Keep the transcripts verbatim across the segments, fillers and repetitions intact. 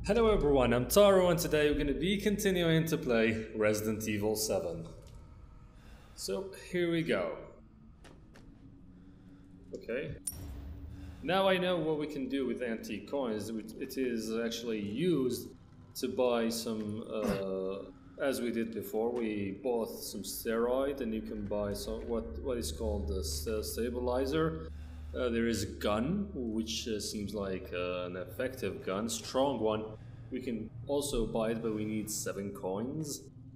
Hello everyone, I'm Taro and today we're going to be continuing to play Resident Evil seven. So here we go. Okay. Now I know what we can do with antique coins. It is actually used to buy some, uh, as we did before, we bought some steroid and you can buy some, what, what is called the st stabilizer. Uh, there is a gun, which uh, seems like uh, an effective gun, strong one. We can also buy it, but we need seven coins.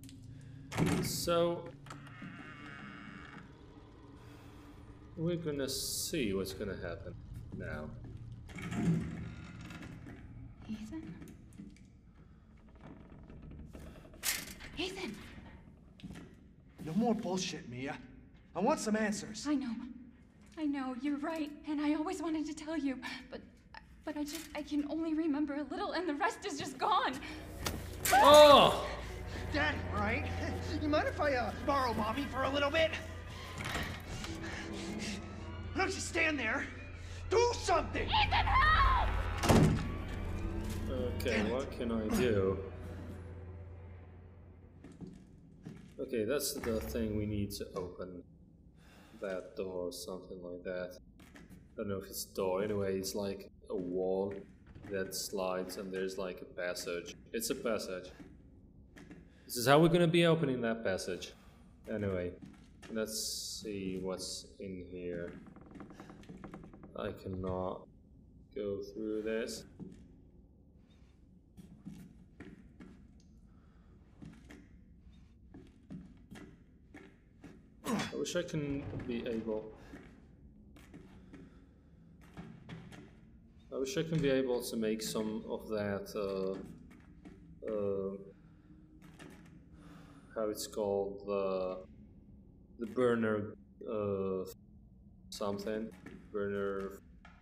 So we're gonna see what's gonna happen now. Ethan? Ethan! No more bullshit, Mia. I want some answers. I know. I know, you're right, and I always wanted to tell you, but but I just, I can only remember a little and the rest is just gone. Oh! Daddy, right? You mind if I uh, borrow Mommy for a little bit? Why don't you stand there? Do something! Ethan, help! Okay, what can I do? Okay, that's the thing we need to open. That door or something like that. I don't know if it's a door. Anyway, it's like a wall that slides and there's like a passage. It's a passage. This is how we're gonna be opening that passage. Anyway, let's see what's in here. I cannot go through this. I wish I can be able. I wish I can be able to make some of that. Uh, uh, how it's called, the the burner uh, something burner.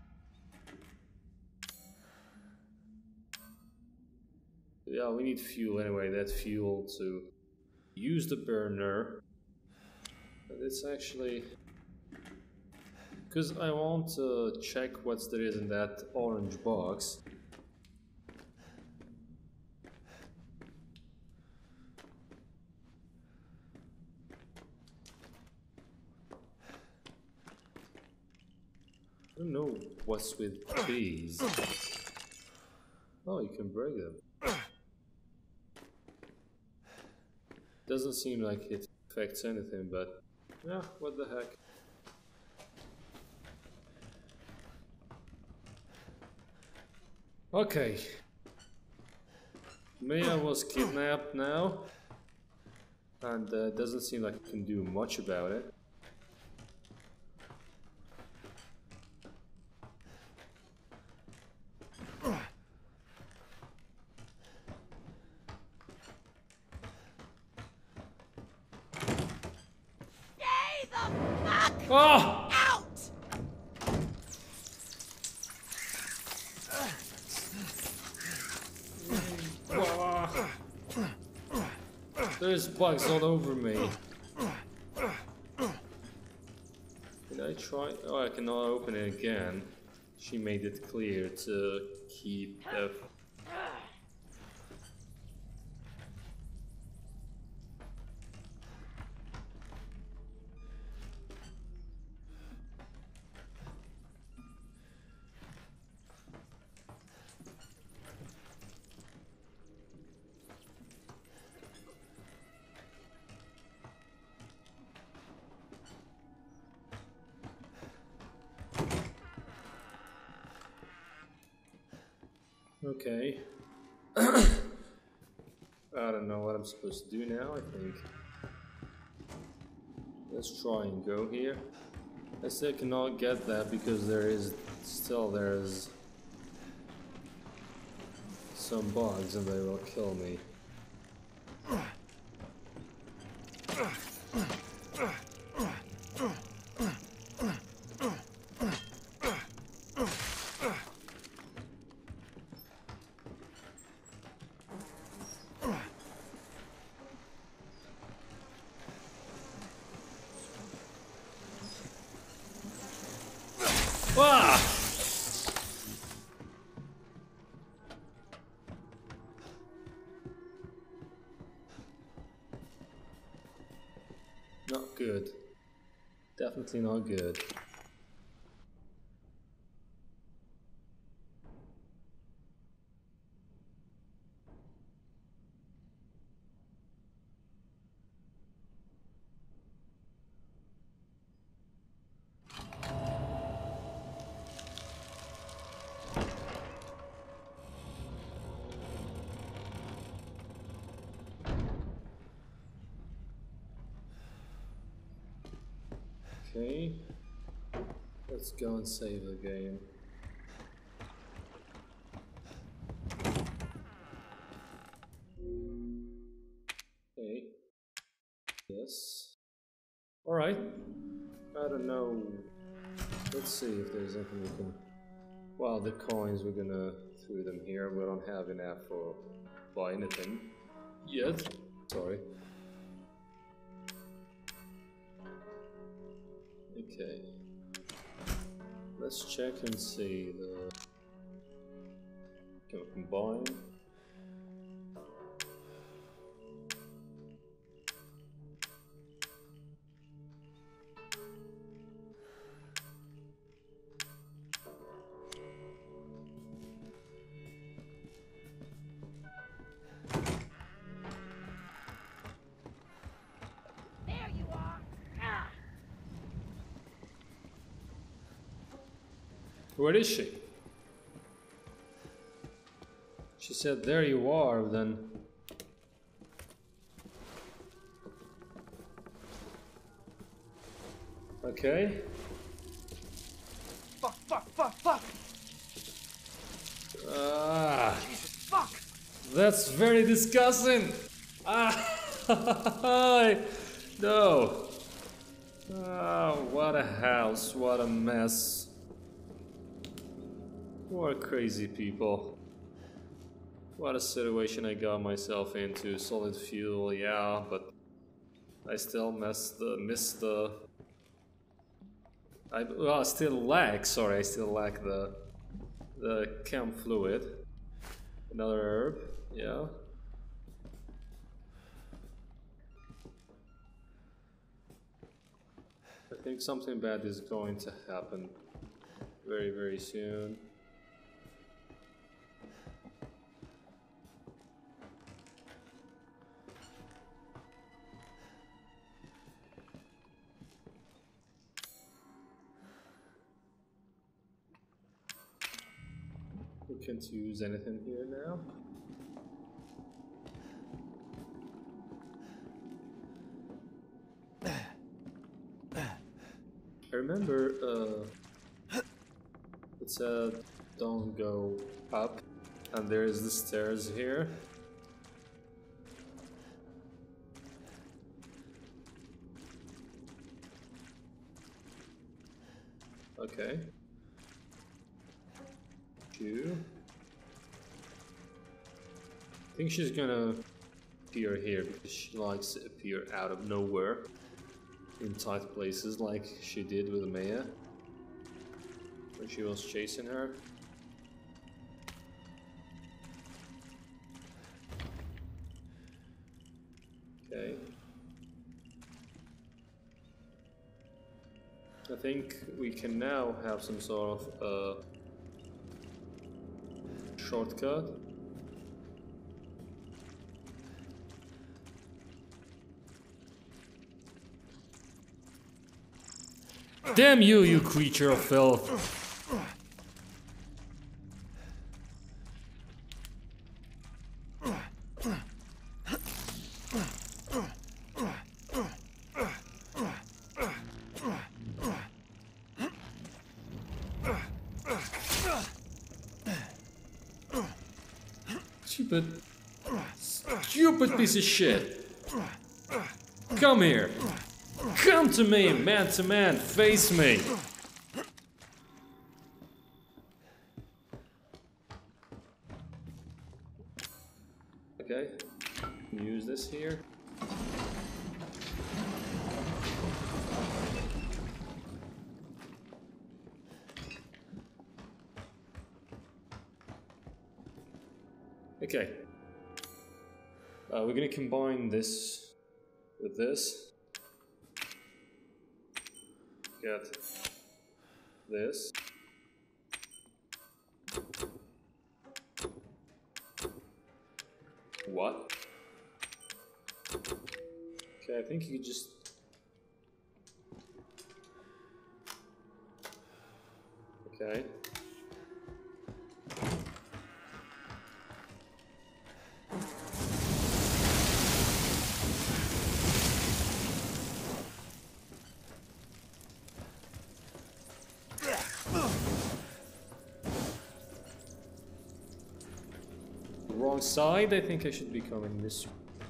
Yeah, we need fuel anyway. That fuel to use the burner. But it's actually because I want to check what there is in that orange box. I don't know what's with these. Oh, you can break them. Doesn't seem like it affects anything, but yeah, what the heck. Okay. Mia was kidnapped now, and uh, doesn't seem like I can do much about it. Stay the fuck Oh! out! There's bugs all over me. Did I try? Oh, I cannot open it again. She made it clear to keep the. Okay. I don't know what I'm supposed to do now, I think. Let's try and go here. I still cannot get that because there is still there's some bugs and they will kill me. Ah! good. Definitely not good. Okay, let's go and save the game. Okay, yes. Alright, I don't know. Let's see if there's anything we can. Well, the coins, we're gonna throw them here. We don't have enough for buy anything yet. Sorry. Okay, let's check and see the. Can we combine? Where is she? She said, there you are, then. Okay. Fuck, fuck, fuck, fuck! Ah. Jesus, fuck! That's very disgusting! Ah. No. Oh, what a house, what a mess. What crazy people. What a situation I got myself into. Solid fuel, yeah, but I still missed the missed the I well I still lack, sorry, I still lack the the chem fluid. Another herb, yeah. I think something bad is going to happen very, very soon. We can't use anything here now. I remember uh, it said don't go up, and there is the stairs here. Okay. Two. I think she's gonna appear here because she likes to appear out of nowhere in tight places like she did with Maya when she was chasing her. Okay. I think we can now have some sort of uh, shortcut. Damn you, you creature of filth! Stupid, stupid piece of shit! Come here! Come to me, man to man, face me! Okay, use this here. Okay, uh, we're gonna combine this with this. get this. What? Okay, I think you just... Okay. Wrong side, I think I should be coming this way.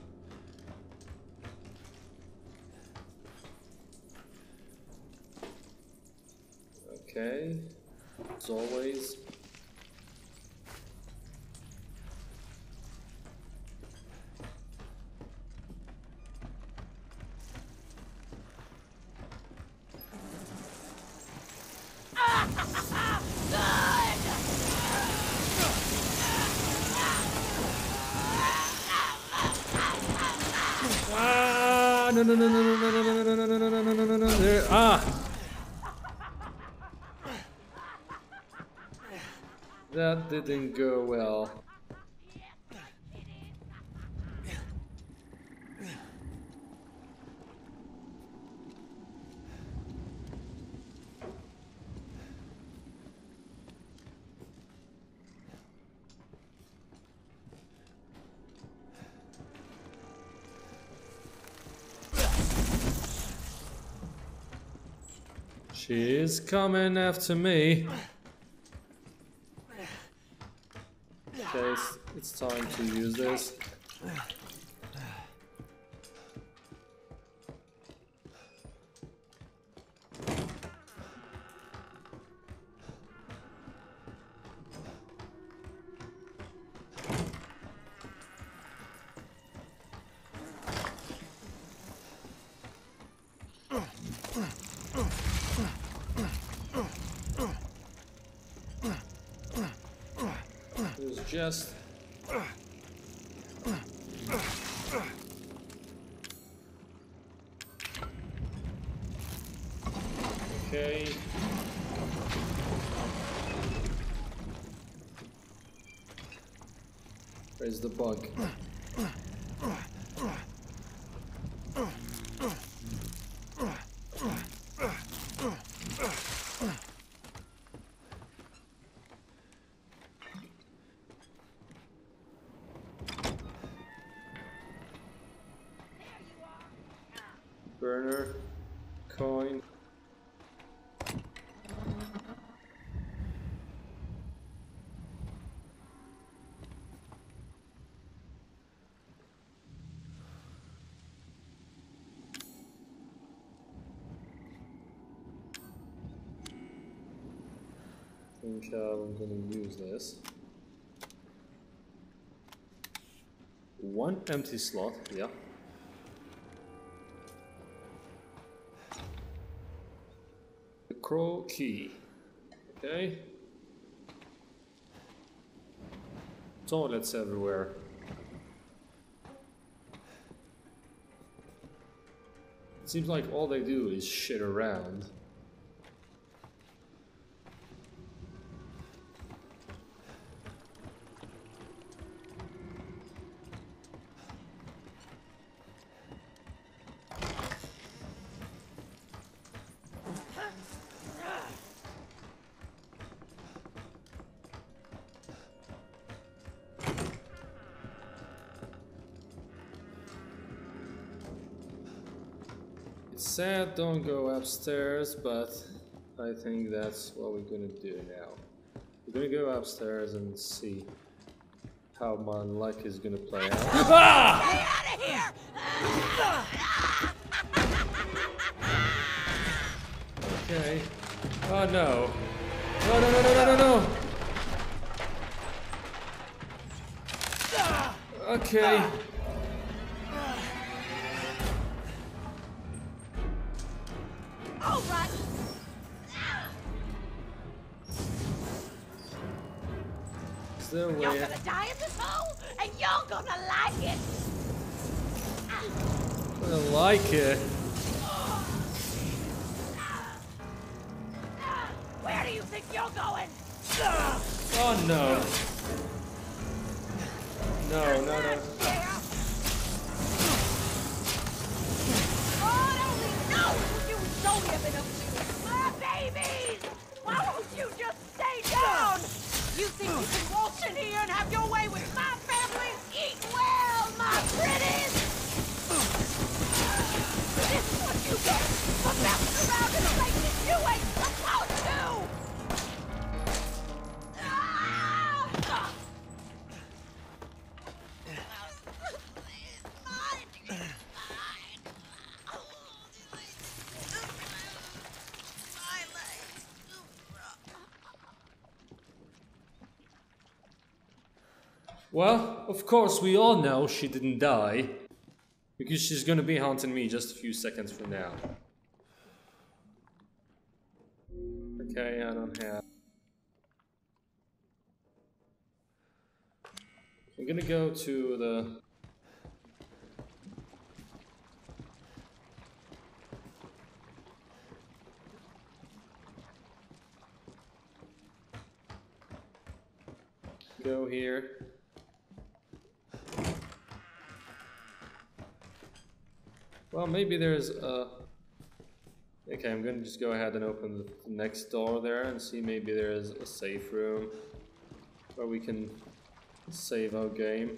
Okay, as always. Ah, no, no, no, no, no, no, no, no, no, no, no, no, no, no, no, there, ah! That didn't go well. She's coming after me. Okay, it's, it's time to use this. Just okay. Where's the bug? Burner, coin. I think uh, I'm gonna use this. One empty slot, yeah. Crow key. Okay. Toilets everywhere. It seems like all they do is shit around. Sad, don't go upstairs, but I think that's what we're gonna do now. We're gonna go upstairs and see how my luck is gonna play out. Ah! Get out of here! Okay. Oh no. No, no, no, no, no, no, no! Okay. You're gonna die in this hole, and you're gonna like it. I'm gonna like it. Where do you think you're going? Oh no. No, no, no. God only knows what you don't have enough to. My babies! Why won't you just stay down? You think you can waltz in here and have your way with my family? Eat well, my pretties! This is what you get for bouncing around in places you ain't supposed to! Well, of course, we all know she didn't die. Because she's gonna be haunting me just a few seconds from now. Okay, I don't have... I'm gonna go to the... Go here. Well, maybe there's a... Okay, I'm gonna just go ahead and open the next door there and see maybe there's a safe room where we can save our game.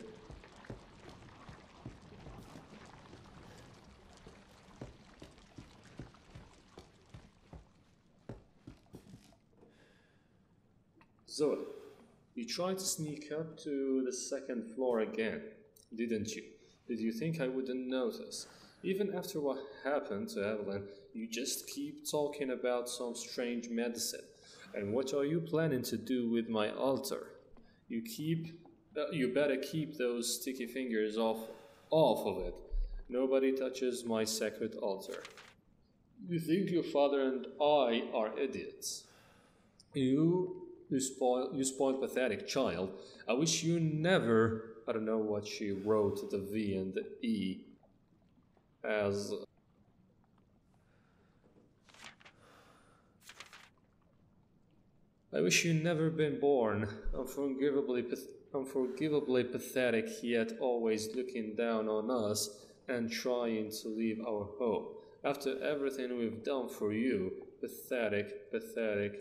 Zoe, you tried to sneak up to the second floor again, didn't you? Did you think I wouldn't notice? Even after what happened to Evelyn, you just keep talking about some strange medicine. And what are you planning to do with my altar? You keep, uh, you better keep those sticky fingers off, off of it. Nobody touches my sacred altar. You think your father and I are idiots. You, you spoiled, you spoiled pathetic child. I wish you never, I don't know what she wrote, the V and the E. As I wish you'd never been born, unforgivably, unforgivably pathetic, yet always looking down on us and trying to leave our home. After everything we've done for you, pathetic, pathetic,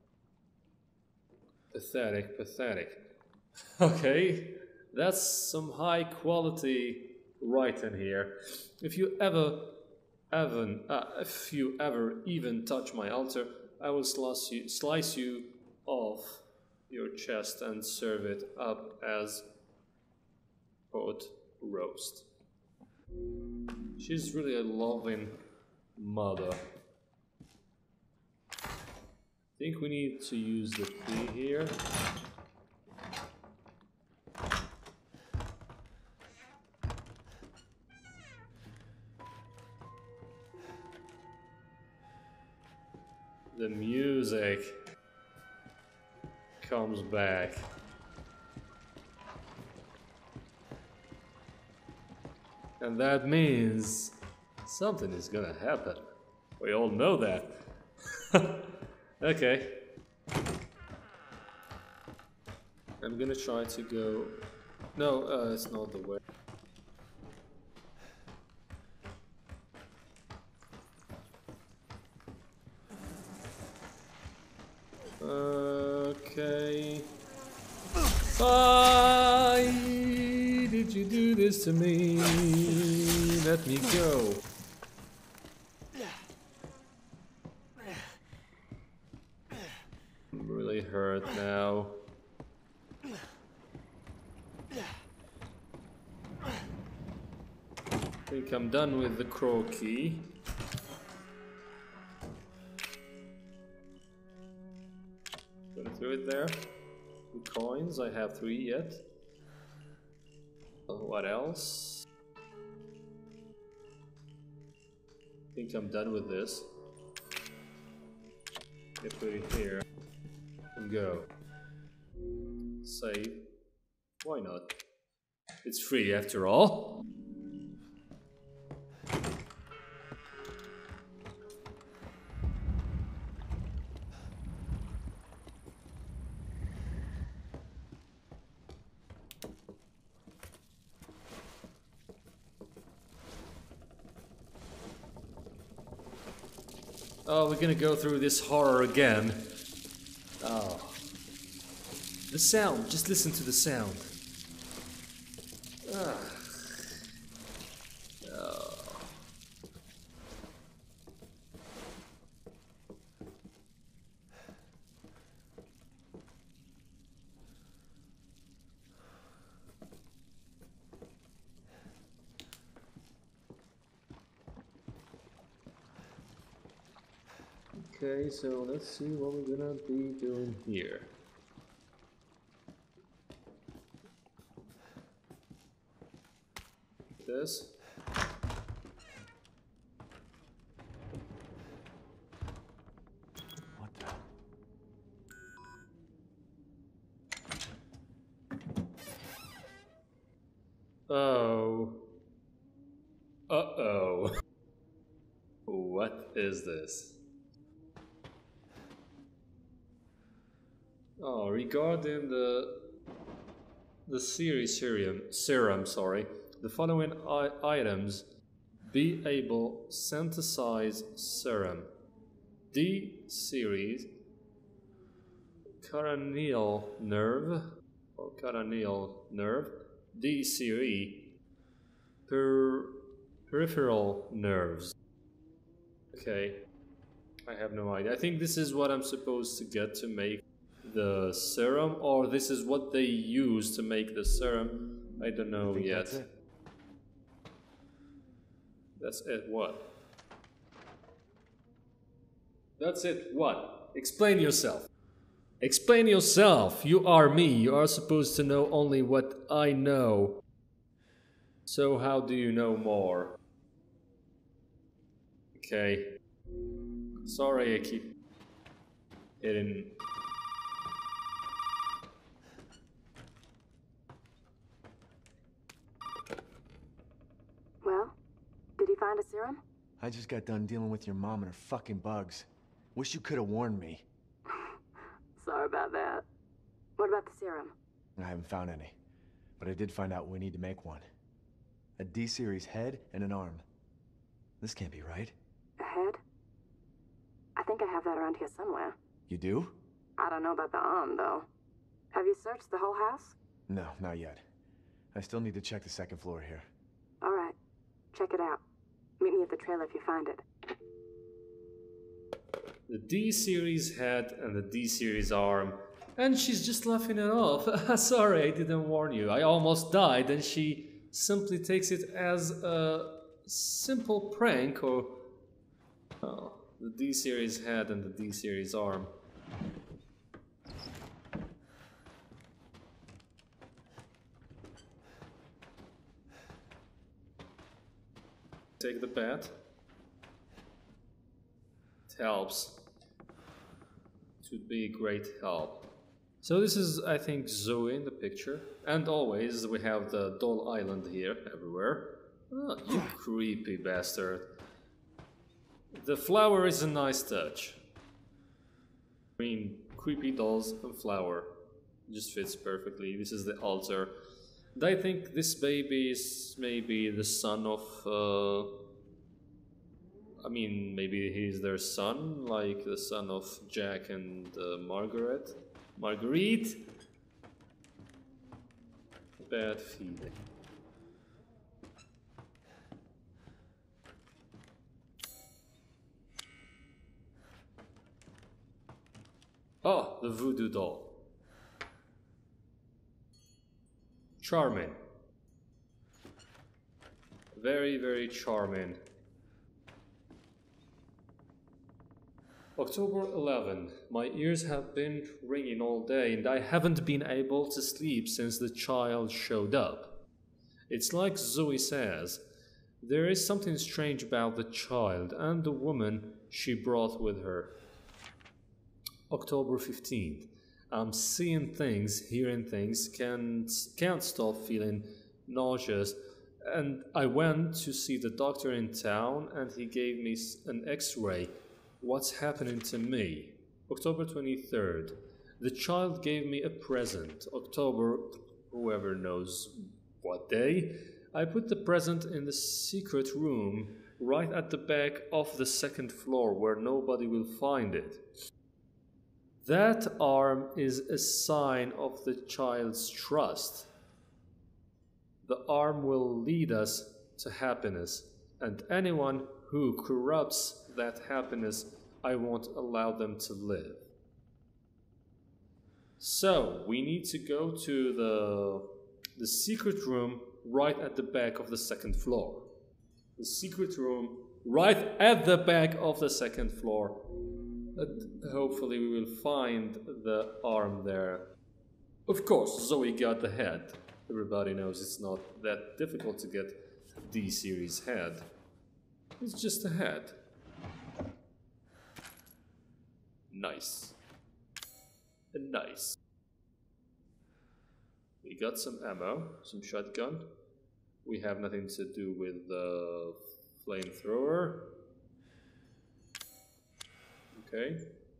pathetic, pathetic. Okay, that's some high quality writing here. If you ever, even, uh, if you ever even touch my altar, I will slice you, slice you off your chest and serve it up as pot roast. She's really a loving mother. I think we need to use the key here. The music comes back. And that means something is gonna happen. We all know that. Okay. I'm gonna try to go... No, uh, it's not the way. Okay. Why did you do this to me? Let me go. I'm really hurt now. I think I'm done with the crow key. Through it there. Two coins. I have three yet. Uh, what else? I think I'm done with this. I put it here and go. Save. Why not? It's free after all. Oh, we're gonna go through this horror again. Oh. The sound, just listen to the sound. Ah. Oh. Okay, so let's see what we're gonna be doing here. This. What the? Oh. Uh-oh. What is this? Oh, regarding the the series serum, serum, sorry, the following I items be able synthesize serum. D series cranial nerve or cranial nerve. D series per peripheral nerves. Okay, I have no idea. I think this is what I'm supposed to get to make the serum, or this is what they use to make the serum. I don't know yet. That's it. That's it, what? That's it, what? Explain yourself. Explain yourself. You are me. You are supposed to know only what I know. So how do you know more? Okay. Sorry, I keep hitting. Well, did he find a serum? I just got done dealing with your mom and her fucking bugs. Wish you could have warned me. Sorry about that. What about the serum? I haven't found any, but I did find out we need to make one. A D-series head and an arm. This can't be right. A head? I think I have that around here somewhere. You do? I don't know about the arm, though. Have you searched the whole house? No, not yet. I still need to check the second floor here. All right. Check it out. Meet me at the trailer if you find it. The D-series head and the D-series arm. And she's just laughing it off. Sorry, I didn't warn you. I almost died, and she simply takes it as a simple prank, or... Oh, the D-series head and the D-series arm. Take the bat. It helps. It would be a great help. So this is, I think, Zoe in the picture. And always we have the doll island here, everywhere. Oh, you creepy bastard. The flower is a nice touch. I mean, creepy dolls and flower. Just fits perfectly. This is the altar. And I think this baby is maybe the son of... Uh, I mean, maybe he's their son, like the son of Jack and uh, Margaret. Marguerite? Bad feeling. Oh, the voodoo doll. Charming. Very, very charming. October eleventh. My ears have been ringing all day and I haven't been able to sleep since the child showed up. It's like Zoe says, there is something strange about the child and the woman she brought with her. October fifteenth. I'm seeing things, hearing things, can't, can't stop feeling nauseous. And I went to see the doctor in town and he gave me an x-ray. What's happening to me? October twenty-third. The child gave me a present. October, whoever knows what day. I put the present in the secret room right at the back of the second floor where nobody will find it. That arm is a sign of the child's trust. The arm will lead us to happiness, and anyone who corrupts that happiness, I won't allow them to live. So, we need to go to the, the secret room right at the back of the second floor. The secret room right at the back of the second floor. And hopefully we will find the arm there. Of course, Zoe got the head. Everybody knows it's not that difficult to get D-Series head. It's just a head. Nice. Nice. We got some ammo, some shotgun. We have nothing to do with the flamethrower. Okay.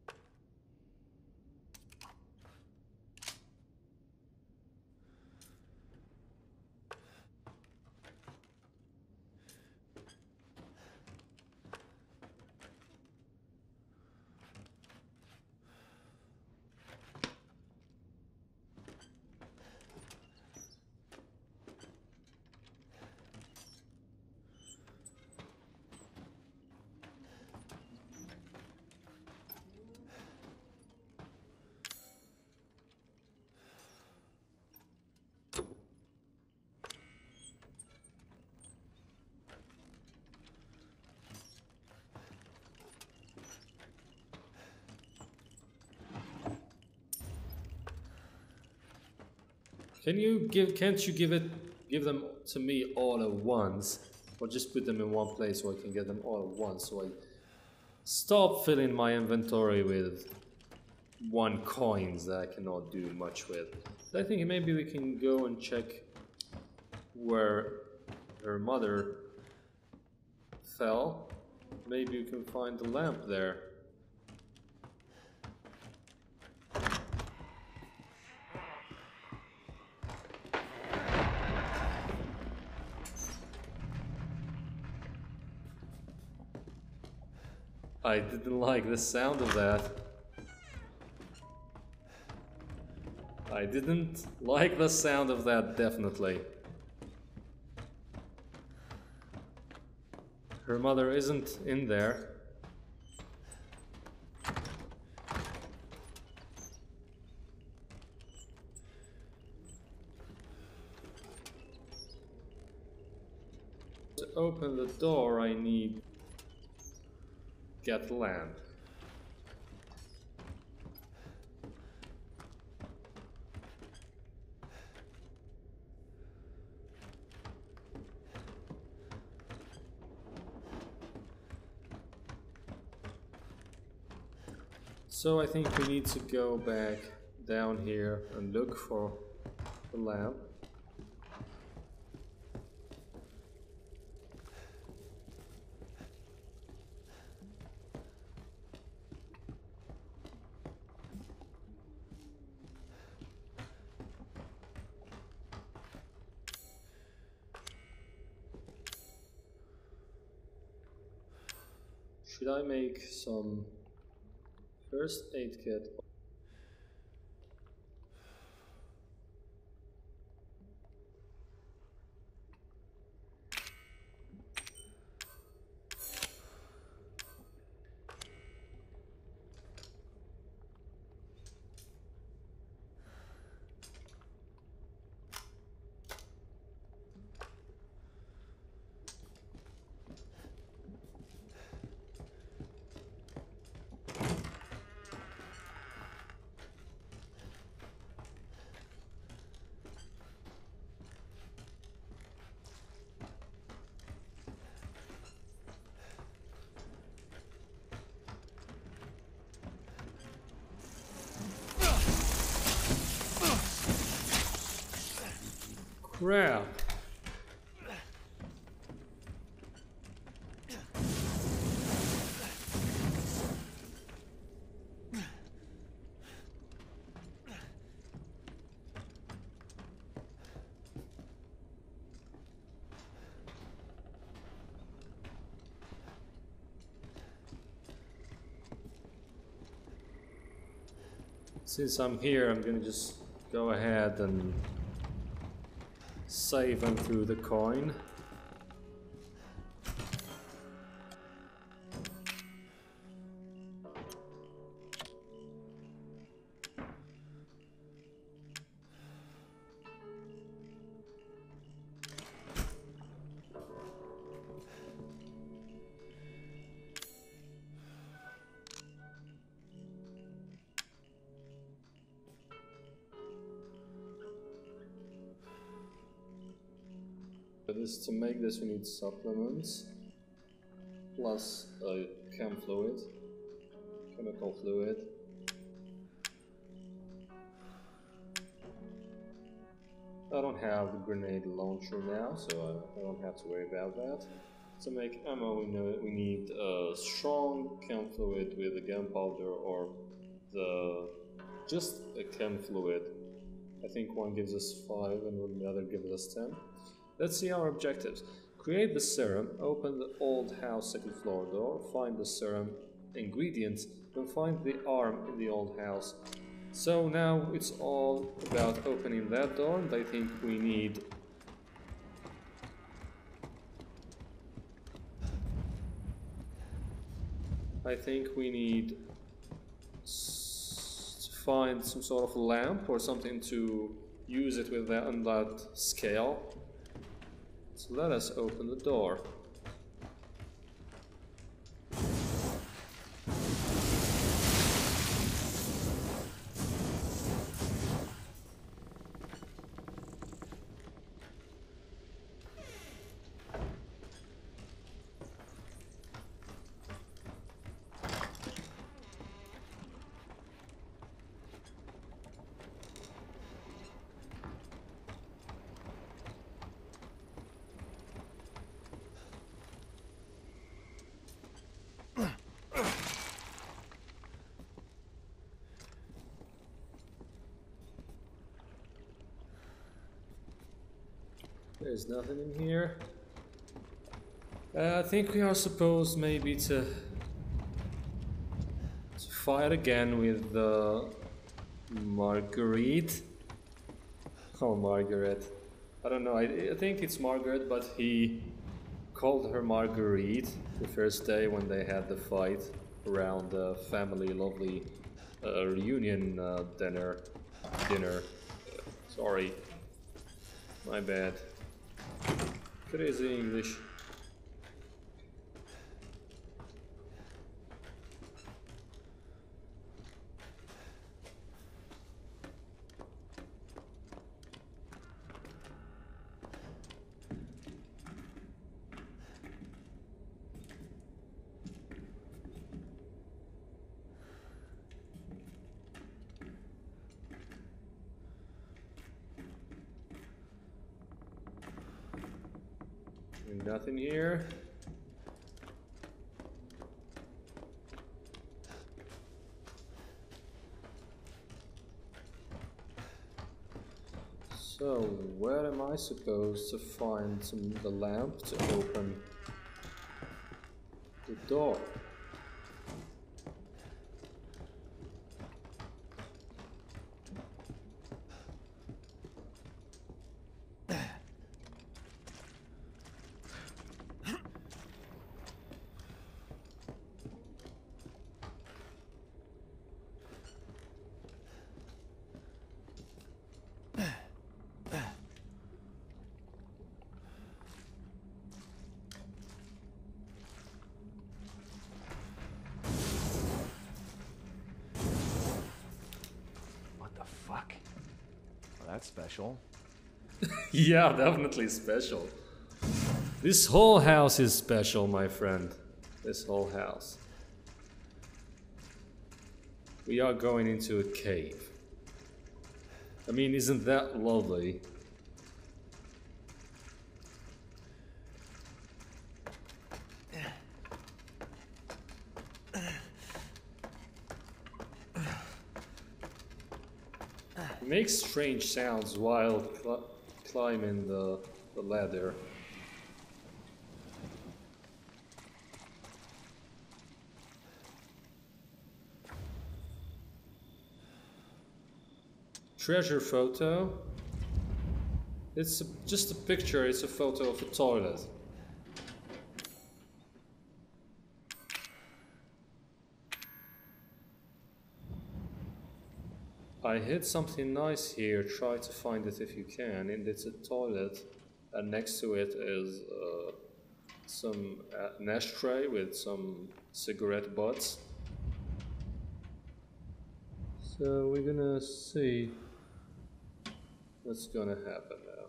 Can you give? Can't you give it? Give them to me all at once, or just put them in one place so I can get them all at once? So I stop filling my inventory with one coins that I cannot do much with. I think maybe we can go and check where her mother fell. Maybe you can find the lamp there. I didn't like the sound of that. I didn't like the sound of that, definitely. Her mother isn't in there. To open the door, I need get lamp. So I think we need to go back down here and look for the lamp. Should I make some first aid kit? Crap. Since I'm here, I'm gonna just go ahead and save them through the coin. But this, to make this we need supplements, plus a chem fluid, chemical fluid. I don't have the grenade launcher now, so I, I don't have to worry about that. To make ammo we know we need a strong chem fluid with a gunpowder, or the just a chem fluid. I think one gives us five and the other gives us ten. Let's see our objectives. Create the serum, open the old house second floor door, find the serum ingredients, then find the arm in the old house. So now it's all about opening that door, and I think we need I think we need s to find some sort of lamp or something to use it with that on that scale. So let us open the door. There's nothing in here. Uh, I think we are supposed maybe to, to fight again with the Marguerite. Oh, Margaret. I don't know, I, I think it's Margaret, but he called her Marguerite the first day when they had the fight around the family lovely uh, reunion uh, dinner. Dinner. Sorry. My bad. Crazy English. Nothing here. So, where am I supposed to find some the lamp to open the door? That's special. Yeah, definitely special. This whole house is special, my friend. This whole house. We are going into a cave. I mean, isn't that lovely? It makes strange sounds while cl climbing the, the ladder. treasure photo. It's a, just a picture, it's a photo of a toilet. I hid something nice here, try to find it if you can, and it's a toilet, and next to it is uh, some uh, an ashtray with some cigarette butts. So we're gonna see what's gonna happen now.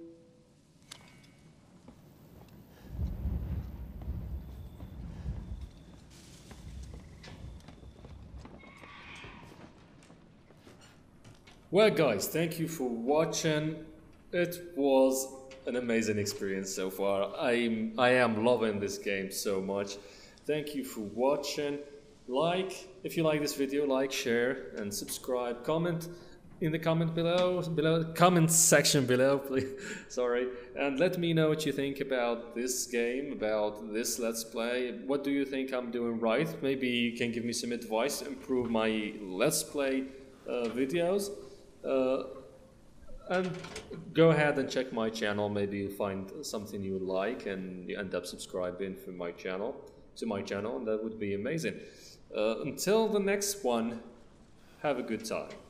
Well guys, thank you for watching. It was an amazing experience so far. I'm, I am loving this game so much. Thank you for watching. Like, if you like this video, like, share, and subscribe. Comment in the comment below, below comment section below, please. Sorry. And let me know what you think about this game, about this Let's Play. What do you think I'm doing right? Maybe you can give me some advice to improve my Let's Play uh, videos. Uh, and go ahead and check my channel. Maybe you'll find something you like and you end up subscribing for my channel to my channel, and that would be amazing. Uh, until the next one, have a good time.